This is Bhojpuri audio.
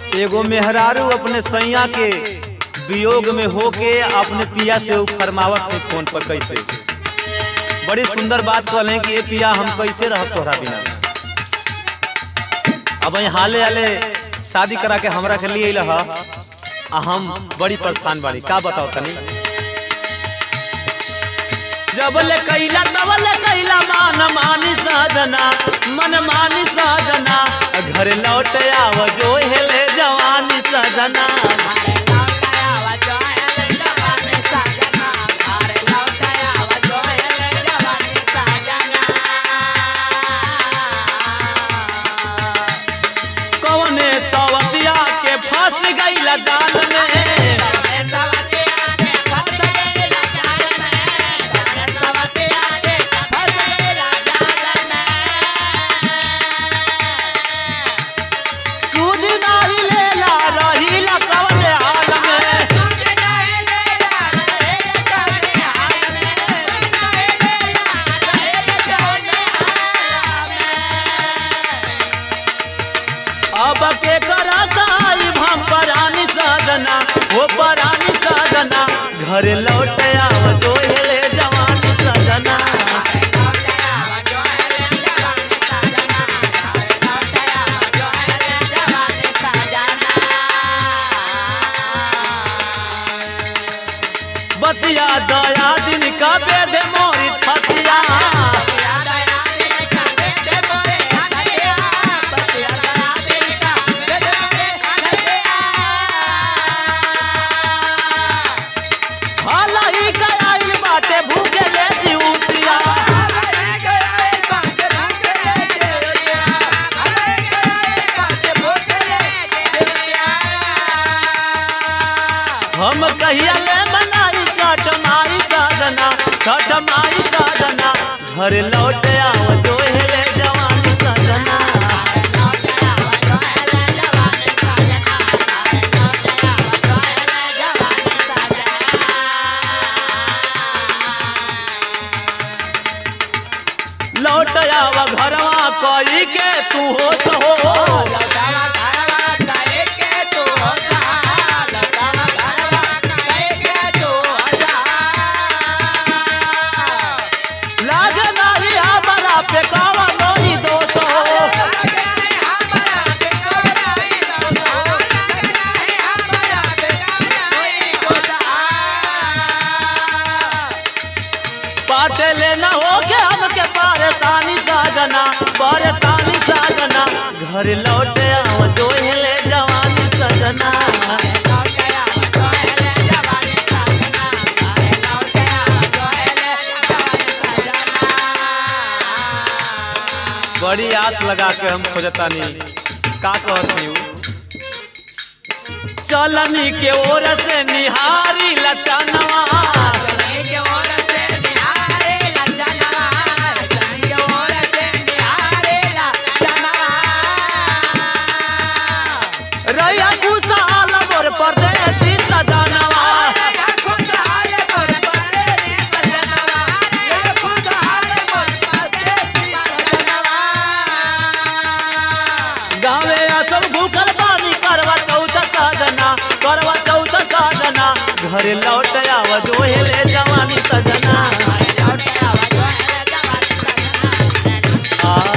एगो मेहरारू अपने सैया के वियोग में होके अपने पिया से फरमावत है फोन पर कैसे। बड़ी सुंदर बात कहले कि ये पिया हम कैसे रह तोहरा बिना। अब हाले हाले शादी करा के हमरा के लिए आ हम बड़ी परेशान बाड़ी। का बताओ तनी। जबले कैला तबले कैला मान मानी साधना मन मानी साधना घर लौट आव जो हेले जवानी साधना। कौने सवतिया के फंस गईला जाल में अब के कराई हम परानी साधना वो परानी साधना घर लौट आव जो हेले जवानी साधना। बतिया दया दिन का बेद मोरी छतिया हम कहिया ले बनाई छठमाई साधना छठमाई साधना घर लौट आव जो हेले जवानी साधना। लौट आव घरवा कोई के तू हो सहो पाटे लेना हो के हमके परेशानी साधना परेशानी साधना घर लौट आव जो हेले जवानी साधना। बड़ी आस लगा के हम खोजतानी का कहती हूँ। चलनी के ओर से निहारी लचनवा रैया खुशहाल मोर परदेसी सजनवा गावे सब भूखल बानी करवा चौथ साधना करवा चौथ साधना घर लौट आव जो हेले जवानी सजना।